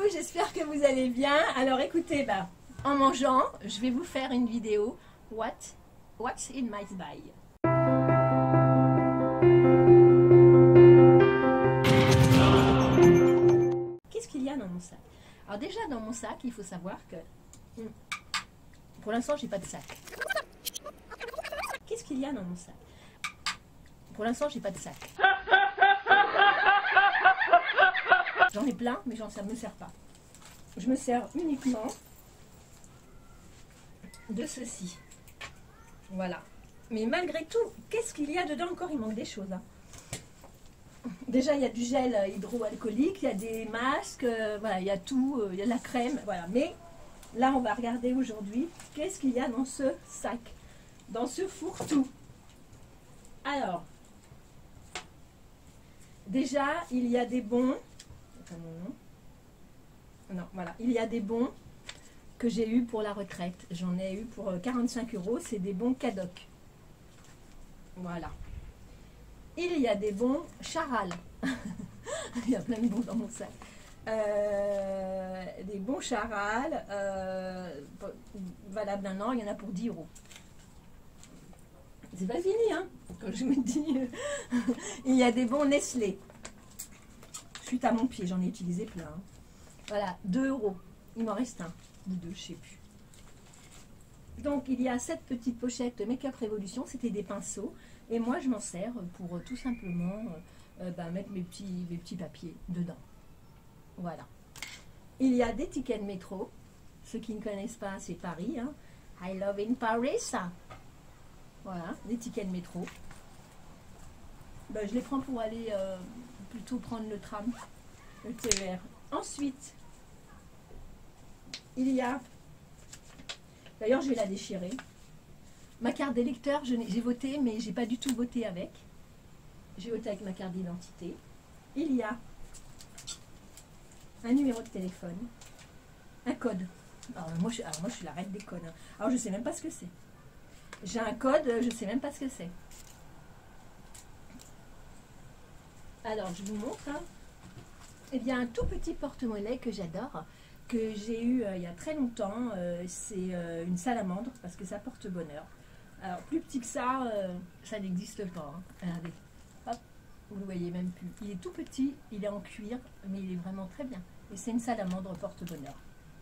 j'espère que vous allez bien. Alors écoutez, en mangeant, je vais vous faire une vidéo What's in my bag. Qu'est-ce qu'il y a dans mon sac? Alors déjà dans mon sac, il faut savoir que pour l'instant j'ai pas de sac. Qu'est-ce qu'il y a dans mon sac? Pour l'instant j'ai pas de sac. J'en ai plein, mais ça ne me sert pas. Je me sers uniquement de ceci. Voilà. Mais malgré tout, qu'est-ce qu'il y a dedans encore? Il manque des choses. Hein. Déjà, il y a du gel hydroalcoolique, il y a des masques, voilà, il y a tout, il y a de la crème. Voilà. Mais là, on va regarder aujourd'hui qu'est-ce qu'il y a dans ce sac, dans ce fourre-tout. Alors, déjà, il y a des bons. Non, voilà, il y a des bons que j'ai eu pour la retraite. J'en ai eu pour 45 €. C'est des bons Cadoc. Voilà. Il y a des bons Charal. Il y a plein de bons dans mon sac. Des bons Charal. Valables d'un an, il y en a pour 10 €. C'est pas fini, hein, quand je me dis. Il y a des bons Nestlé. Suite à mon pied, j'en ai utilisé plein. Hein. Voilà, 2 €. Il m'en reste un, ou deux, je sais plus. Donc, il y a cette petite pochette Make-up Révolution. C'était des pinceaux. Et moi, je m'en sers pour tout simplement mettre mes petits papiers dedans. Voilà. Il y a des tickets de métro. Ceux qui ne connaissent pas, c'est Paris. Hein. I love in Paris. Voilà, des tickets de métro. Je les prends pour aller plutôt prendre le tram, le TER. Ensuite, il y a, d'ailleurs je vais la déchirer, ma carte d'électeur. J'ai voté, mais j'ai pas du tout voté avec. J'ai voté avec ma carte d'identité. Il y a un numéro de téléphone, un code. Alors moi je suis la reine des codes. Hein. Alors je sais même pas ce que c'est. J'ai un code, je sais même pas ce que c'est. Alors je vous montre. Hein. Eh bien, un tout petit porte-monnaie que j'adore, que j'ai eu il y a très longtemps. C'est une salamandre, parce que ça porte bonheur. Alors, plus petit que ça, ça n'existe pas. Hein. Regardez, hop, vous le voyez même plus. Il est tout petit, il est en cuir, mais il est vraiment très bien. Et c'est une salamandre porte-bonheur.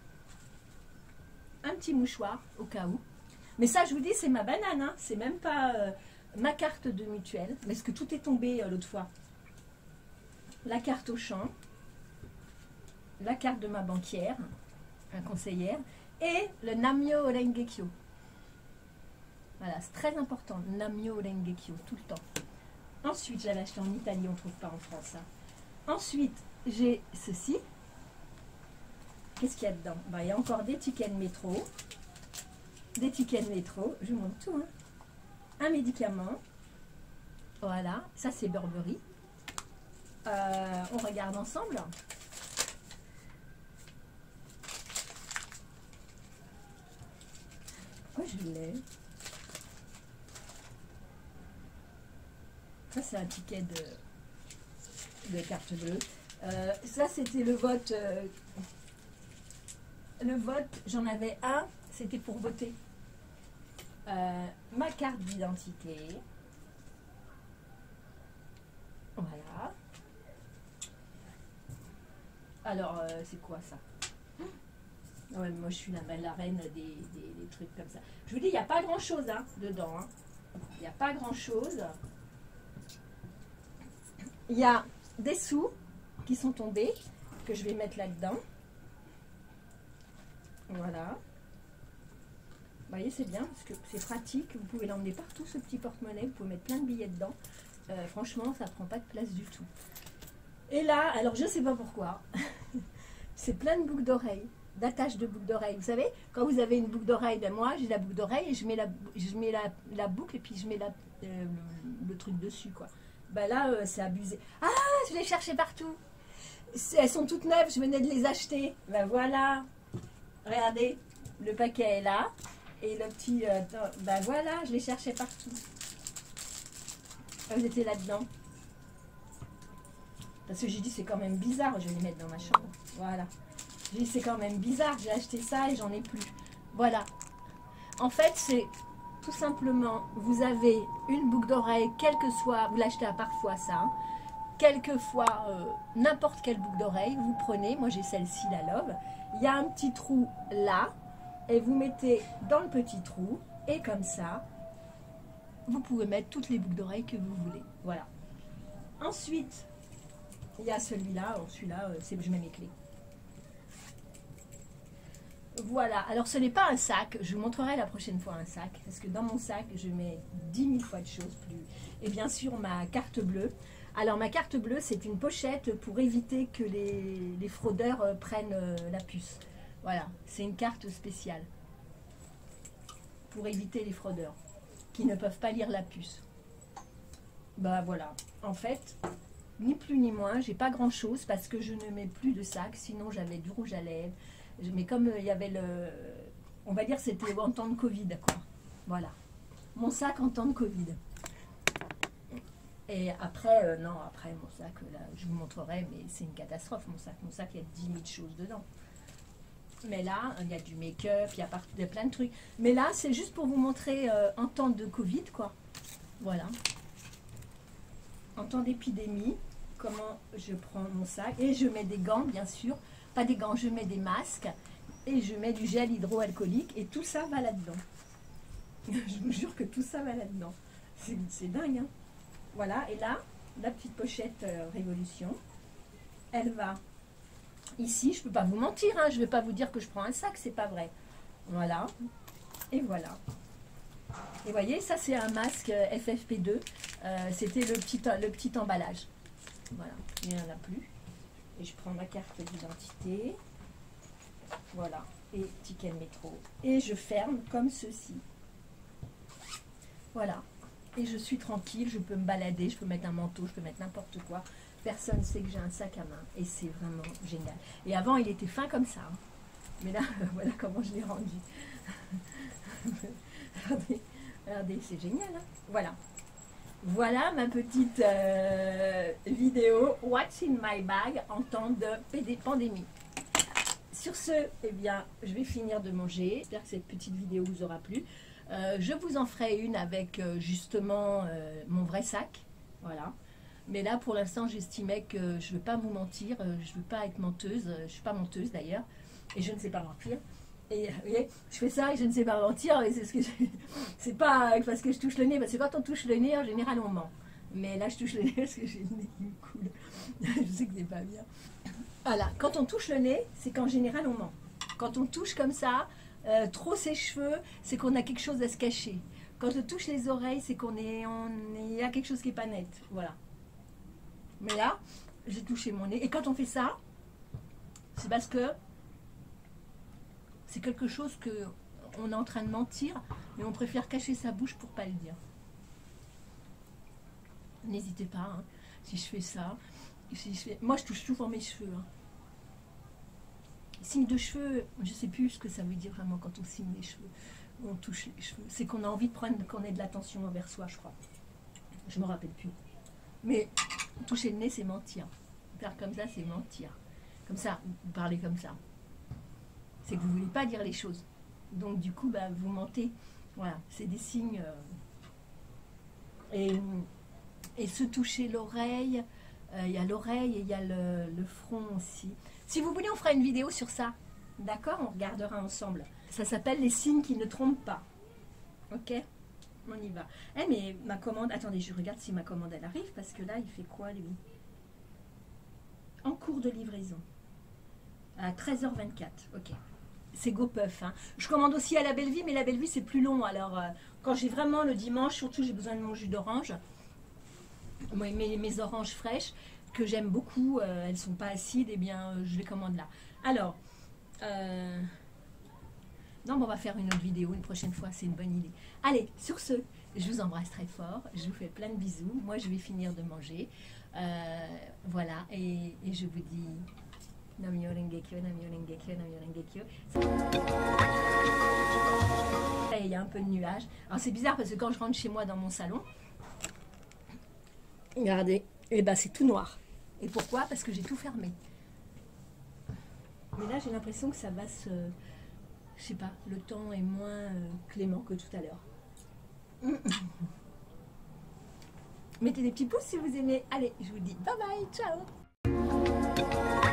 Un petit mouchoir, au cas où. Mais ça, je vous dis, c'est ma banane. Hein. C'est même pas ma carte de mutuelle, parce que tout est tombé l'autre fois. La carte au champ. La carte de ma banquière, conseillère, et le Namyo Rengekyo. Voilà, c'est très important, le Namyo Rengekyo, tout le temps. Ensuite, j'avais acheté en Italie, on ne trouve pas en France. Hein. Ensuite, j'ai ceci. Qu'est-ce qu'il y a dedans? Il y a encore des tickets de métro. Des tickets de métro, je vous montre tout. Hein. Un médicament. Voilà, ça c'est Burberry. On regarde ensemble. Je l'ai. Ça, c'est un ticket de carte bleue. Ça, c'était le vote. Le vote, j'en avais un, c'était pour voter. Ma carte d'identité. Voilà. Alors, c'est quoi ça? Ouais, moi je suis la reine des trucs comme ça. Je vous dis, il n'y a pas grand chose hein, dedans. Hein. Il n'y a pas grand chose. Il y a des sous qui sont tombés, que je vais mettre là-dedans. Voilà. Vous voyez, c'est bien, parce que c'est pratique. Vous pouvez l'emmener partout, ce petit porte-monnaie. Vous pouvez mettre plein de billets dedans. Franchement, ça ne prend pas de place du tout. Et là, alors je ne sais pas pourquoi, c'est plein de boucles d'oreilles. D'attache de boucle d'oreille. Vous savez, quand vous avez une boucle d'oreille, moi j'ai la boucle d'oreille et je mets la boucle et puis je mets le truc dessus. Quoi. Là, c'est abusé. Ah, je les cherchais partout. Elles sont toutes neuves, je venais de les acheter. Voilà. Regardez, le paquet est là. Et le petit... voilà, je les cherchais partout. Elles étaient là-dedans. Parce que j'ai dit, c'est quand même bizarre, je vais les mettre dans ma chambre. Voilà. J'ai dit, c'est quand même bizarre, j'ai acheté ça et j'en ai plus. Voilà. En fait, c'est tout simplement, vous avez une boucle d'oreille, quelle que soit, vous l'achetez à parfois ça, hein, quelquefois, n'importe quelle boucle d'oreille, vous prenez, moi j'ai celle-ci, la Love, il y a un petit trou là, et vous mettez dans le petit trou, et comme ça, vous pouvez mettre toutes les boucles d'oreilles que vous voulez. Voilà. Ensuite, il y a celui-là, celui-là, je mets mes clés. Voilà, alors ce n'est pas un sac, je vous montrerai la prochaine fois un sac, parce que dans mon sac, je mets 10 000 fois de choses plus. Et bien sûr, ma carte bleue. Alors ma carte bleue, c'est une pochette pour éviter que les fraudeurs prennent la puce. Voilà, c'est une carte spéciale pour éviter les fraudeurs qui ne peuvent pas lire la puce. Bah voilà, en fait, ni plus ni moins, j'ai pas grand chose parce que je ne mets plus de sac, sinon j'avais du rouge à lèvres. Mais comme il y avait on va dire c'était en temps de Covid, quoi. Voilà, mon sac en temps de Covid. Et après, non, après mon sac, là, je vous montrerai, mais c'est une catastrophe, mon sac. Mon sac, il y a 10 000 choses dedans. Mais là, il y a du make-up, il y a plein de trucs. Mais là, c'est juste pour vous montrer en temps de Covid, quoi. Voilà. En temps d'épidémie, comment je prends mon sac. Et je mets des gants, bien sûr. Pas des gants, je mets des masques. Et je mets du gel hydroalcoolique. Et tout ça va là-dedans. Je vous jure que tout ça va là-dedans. C'est dingue, hein. Voilà, et là, la petite pochette Révolution, elle va ici. Je ne peux pas vous mentir, hein, je ne vais pas vous dire que je prends un sac, c'est pas vrai. Voilà, et voilà. Et vous voyez, ça c'est un masque FFP2, c'était le petit emballage. Voilà, il n'y en a plus. Et je prends ma carte d'identité, voilà, et ticket de métro. Et je ferme comme ceci. Voilà. Et je suis tranquille, je peux me balader, je peux mettre un manteau, je peux mettre n'importe quoi. Personne ne sait que j'ai un sac à main. Et c'est vraiment génial. Et avant, il était fin comme ça. Hein. Mais là, voilà comment je l'ai rendu. Regardez, regardez, c'est génial. Hein. Voilà. Voilà ma petite vidéo What's in my bag en temps de pandémie. Sur ce, eh bien, je vais finir de manger. J'espère que cette petite vidéo vous aura plu. Je vous en ferai une avec justement mon vrai sac, voilà. Mais là, pour l'instant, j'estimais que je ne veux pas vous mentir, je ne veux pas être menteuse, je ne suis pas menteuse d'ailleurs, et je ne sais pas mentir. Et vous voyez, je fais ça et je ne sais pas mentir, et c'est ce que c'est pas parce que je touche le nez, parce que quand on touche le nez, en général, on ment. Mais là, je touche le nez parce que j'ai le nez qui me coule. Je sais que c'est pas bien. Voilà, quand on touche le nez, c'est qu'en général, on ment. Quand on touche comme ça, trop ses cheveux, c'est qu'on a quelque chose à se cacher. Quand on touche les oreilles, c'est il y a quelque chose qui n'est pas net. Voilà. Mais là, j'ai touché mon nez. Et quand on fait ça, c'est parce que c'est quelque chose qu'on est en train de mentir, mais on préfère cacher sa bouche pour ne pas le dire. N'hésitez pas, hein, si je fais ça. Moi, je touche souvent mes cheveux. Hein. Signe de cheveux, je ne sais plus ce que ça veut dire vraiment quand on signe les cheveux, on touche les cheveux. C'est qu'on a envie de prendre, qu'on ait de l'attention envers soi, je crois. Je ne me rappelle plus. Mais toucher le nez, c'est mentir. Faire comme ça, c'est mentir. Comme ça, vous parlez comme ça. C'est que vous ne voulez pas dire les choses. Donc du coup, bah, vous mentez. Voilà, c'est des signes. Et se toucher l'oreille, il y a l'oreille et il y a le front aussi. Si vous voulez, on fera une vidéo sur ça. D'accord? On regardera ensemble. Ça s'appelle les signes qui ne trompent pas. Ok? On y va. Eh mais ma commande... Attendez, je regarde si ma commande elle arrive, parce que là, il fait quoi, lui? En cours de livraison. À 13h24. Ok. C'est GoPuff. Hein. Je commande aussi à la Belle-Vie, mais la Belle-Vie, c'est plus long. Alors, quand j'ai vraiment le dimanche, surtout, j'ai besoin de mon jus d'orange. Mes oranges fraîches, que j'aime beaucoup, elles ne sont pas acides, eh bien, je les commande là. Alors, non, bon, on va faire une autre vidéo une prochaine fois, c'est une bonne idée. Allez, sur ce, je vous embrasse très fort, je vous fais plein de bisous. Moi, je vais finir de manger. Voilà, et je vous dis Namyo Rengekyo, Namyo Rengekyo, Namyo Rengekyo. Il y a un peu de nuages. Alors, c'est bizarre parce que quand je rentre chez moi dans mon salon, regardez, et ben c'est tout noir. Et pourquoi? Parce que j'ai tout fermé. Mais là, j'ai l'impression que ça va se... Je sais pas, le temps est moins clément que tout à l'heure. Mettez des petits pouces si vous aimez. Allez, je vous dis bye bye, ciao.